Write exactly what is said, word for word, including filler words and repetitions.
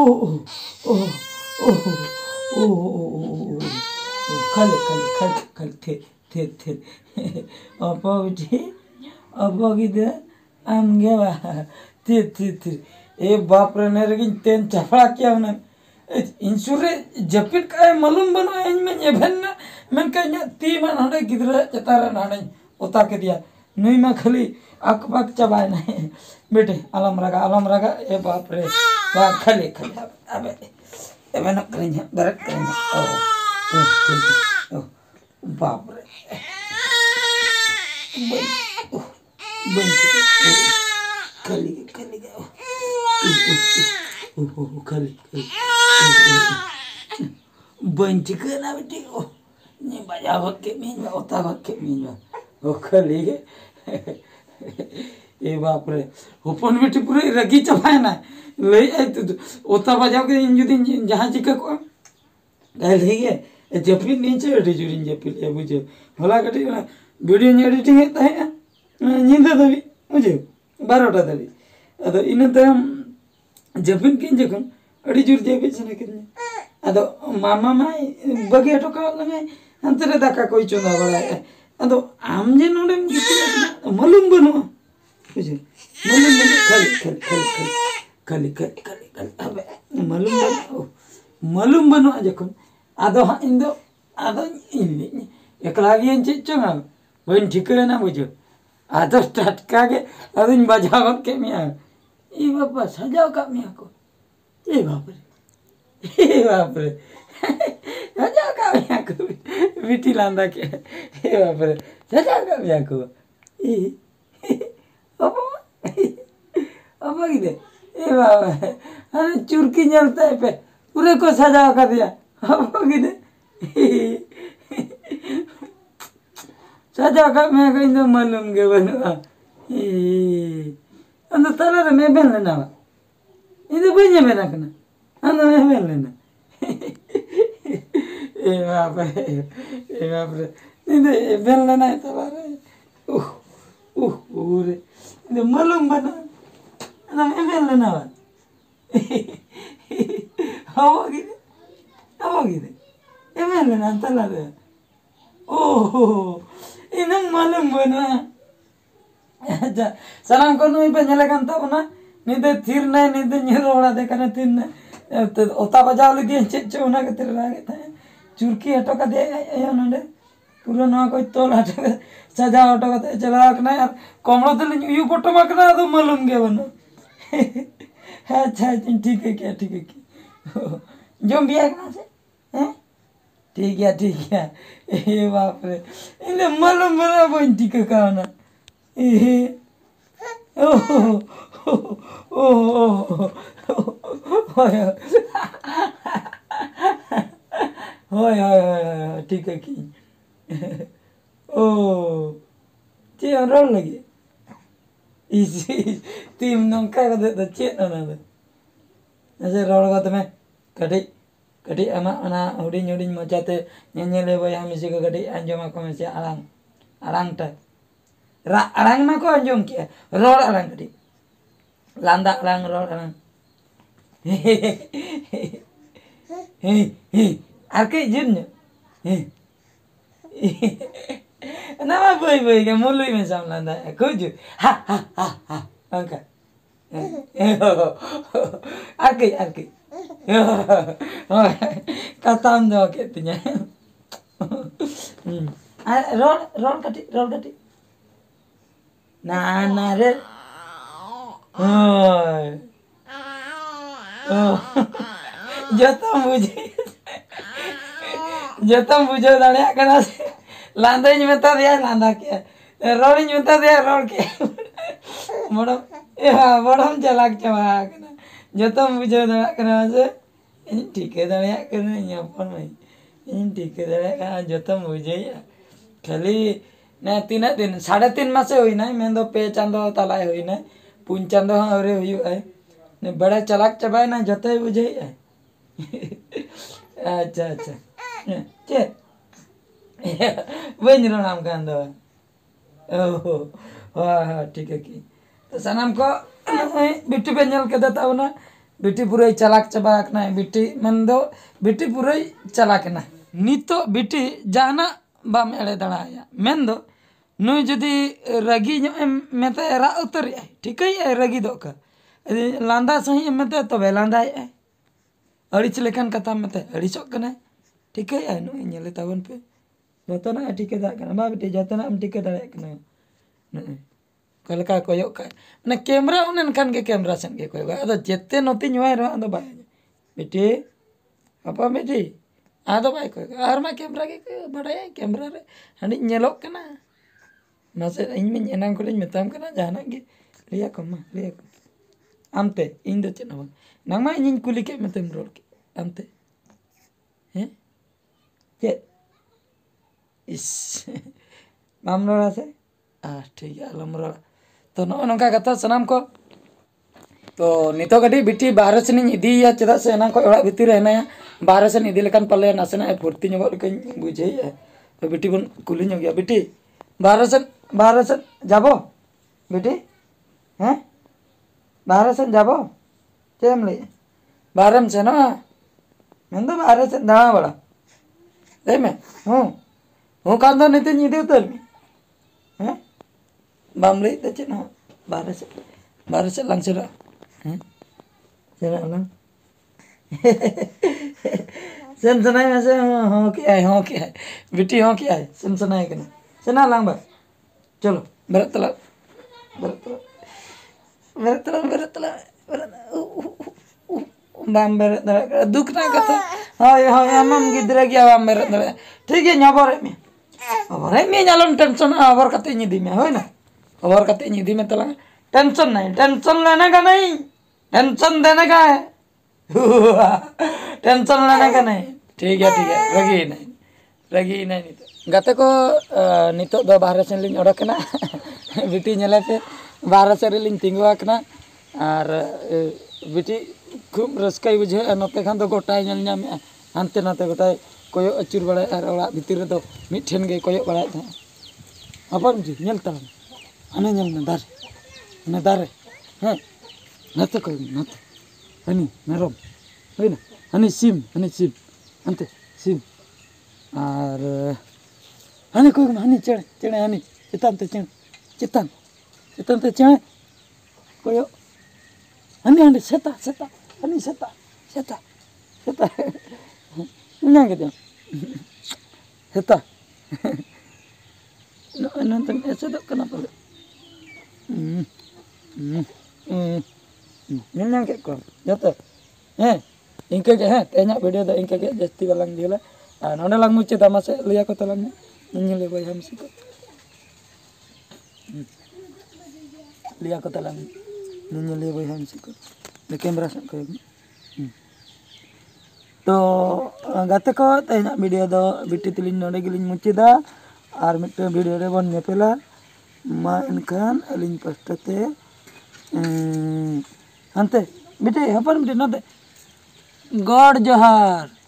ओह ओह ओह खाली खाली खाली खाली थे थे थे apa uji apa gitu am gua थे थे थे ए बाप रे ने लेकिन तेन चफड़ा क्या उन्हें इंश्योरे जपिट का मालूम बना इन में ये भन्ना मैं कहीं ती मन हटे किधर चतारा नाने उता के दिया नहीं मैं खाली अक पक चबाए नहीं बेटे आलम रगा आलम रगा ए बाप रे वाह खाली खाली अबे अबे न करेंगे बरक करेंगे ओ ओ ठीक है ओ बाप रे बन बन खाली खाली गया ओ ओ खाली खाली बन चिकन ना बेटे ओ नहीं बजा वक्त के मीन होता वक्त के मीन ओ खाली ए बाप रे ओपन बेटे पूरे रगी चबाए ना ले आई तो ओता बजाओ के इन जुदी जहां चिका को गाय ले गए जपी नीचे बेटे जुरिन जपी ले बुझे होला कटी वीडियो एडिटिंग है है नींद दबी बुझे बारोटा दबी अदो इन तम जपिन किन जखन अड़ी जुर जेबे छने किन अदो मामा माई बगे टोका लगे अंतरे दाका कोई चोंदा बड़ा अदो आम जे नोडे मालूम बनो बुझे मालूम बनो खाली खाली खाली खाली खाली खाली अबे मालूम बनो मालूम बनो जखन अदो इन दो अदो इन एकला गे चेचोंगा बन ठिकरे ना बुझो आदो स्टार्ट कागे अदिन बजावत के मिया ई बाबा सजाओ का मिया को ए बाप रे ए बाप रे सजाओ का मिया को बिटी लांदा के ए बाप रे सजाओ का मिया को ई अब अब इधे ए बाबा अरे चुरकी जलता है पे पूरे को सजाओ कर दिया अब इधे सजा का मैं कहीं तो मालूम के बना ए अंदर तला रे मैं बन लेना इधर बने में रखना अंदर मैं बन लेना ए बाप रे ए बाप रे इधर बन लेना है तला रे उह उह पूरे इधर मालूम बना अंदर मैं बन लेना हवा किधर हवा किधर ये बन लेना तला रे ओह इन्हें मालूम बना अच्छा सलाम को नहीं पे चले कंता बना नहीं तो थीर नहीं नहीं तो न्यूरो वाला देखा ना थीर नहीं तो उता बजाव ले दिए चेच्चे उन्हें के तेरे लागे था चुरकी हटो का दिया ये उन्होंने पूरा ना कोई तोल हटो का सजा हटो का चला रखना यार कमरों तो नहीं यू फोटो मकना तो मालूम के बना अच्छा ठीक है क्या ठीक है क्या जो भी है कहाँ से हैं ठीक है ठीक है ए बाप रे इन्हें मालूम बना बन ठीक है कहाँ ना ए ओह ओह होय होय होय ठीक है की ओ चे रोल लगी इसी टीम नौका का दे चे ना ना ऐसे रोल का तुम्हें कटी कटी अमा अना हुडिंग हुडिंग मचाते न्यान्या ले भाई हम इसी को कटी अंजमा को में से आलांग आलांग टा रा आलांग ना को अंजम किया रोल आलांग कटी लांदा आलांग रोल आलांग हे हे हे आके जिन हे ना मा बोई बोई के मुलुई में साम लांदा कुछ हा हा हा हा अंका आके आके katam do katanya roll roll kati roll kati na na re oh jatuh buje jatuh buje dale kana landa ini meta dia landa ke roll ini meta dia roll ke modam ya modam jalak cuma kana jatuh buje dale kana se ini tiga dale kana nyapon mai ini tiga dale kana jatuh buje ya kali ना तीन दिन साढ़े तीन मासे हुई ना मैं तो पे चांदो तलाय हुई ना पुन चांदो और हुई है ने बड़ा चलाक चबाए ना जते ही बुझे है अच्छा अच्छा चे वही निरो नाम का अंदर ओह हाँ हाँ ठीक है की तो सनाम को बिट्टू पे नल के देता हूँ ना बिटी पूरा चालाक चाबा कना बिटी मन दो बिटी पूरा चालाक ना नितो बिटी जाना बाम एड़े दाड़ाया मेन दो नुई जुदी रगी मेते रा उतर ठीक है रगी दो का लांदा सही मेते तबे लांदाय अड़िच लेखान कथा मेते अड़िचोक कना ठीक है नुई नेले ताबन पे जतना टिके दा कना बा बिटी जतना हम टिके दाड़े कना कलका कोयो का ना कैमरा उनन खान के कैमरा सन के कोयो अदो जेते नोती नुआय रो अदो बाय बेटी पापा बेटी आदो बाय कोयो आर मा कैमरा के बड़ाय कैमरा रे हनी नेलोक कना मासे इन में एनांग कोलिन मेताम कना जाना के लिया कमा लिया आमते इन दो चेना बा नांगमा इन कुली के मेतम रोल के आमते हैं के इस मामला से आ ठीक है अलमरा तो नो नोका कथा सनाम को तो नितो गडी बिटी बाहर से नहीं इदिया चदा से ना को ओड़ा भीतर है ना बाहर से इदी लेकान पले नासना फुर्ती नो लेकिन बुझे तो बिटी बन कुली नो गया बिटी बाहर से बाहर से जाबो बिटी हैं बाहर से जाबो चेम ले बाहर से ना मैं तो बाहर से दाड़ा बड़ा दे मैं हूं हूं कांदा नहीं तो निदे उतर हैं बामले तो चेना बाहर से बाहर से लंग चला हैं चला लंग सन सनाई में से हो क्या है हो क्या है बिटी हो क्या है सन सनाई करना चना लंग बस चलो मेरे तला मेरे तला मेरे तला मेरे तला बाम मेरे तला दुख ना कथा हाँ हाँ हम गिद्रे गया बाम मेरे तला ठीक है यहाँ पर में और में जालन टेंशन आवर कते निदी में हो ना और कते निदी में तला टेंशन नहीं टेंशन लेने का नहीं टेंशन देने का है टेंशन लेने का नहीं ठीक है ठीक है रगी नहीं रगी नहीं नहीं गाते को नितो दो बाहर से लिंग ओडकना बिटी नेले पे बाहर से लिंग तिंगवा कना और बिटी खूब रस्काई बुझे नते खान दो गोटाय नेल नाम हानते नाते गोटाय कोयो अचुर बड़ा और ओड़ा भीतर दो मिठेन गे कोयो बड़ा था अपन जी नेलता अने नेल ना दार ना दार हैं नाते को नाते हनी मेरम होइना हनी सिम हनी सिम अंते सिम और हनी कोई हनी चढ़ चढ़े हनी चितान ते चढ़ चितान चितान ते चढ़ कोयो हनी हनी सेता सेता हनी सेता सेता सेता ना के दे सेता नो नो तन ऐसे तो करना पड़े हम्म हम्म ना के को जतो हैं इनके के हैं तेना वीडियो द इनके के जस्ती वाला दिला नोने लाग मुचे दामा से लिया को तलांग निले बोय हम से को लिया को तलांग निले बोय हम से को ले कैमरा से को तो गाते को तेना वीडियो दो बिटी तिलिन नोडे गिलिन मुचे दा और मिटे वीडियो रे बन नेपेला मा इनखान अलिन पस्टते हंते बिटे हपन बिटे नते गॉड जोहार।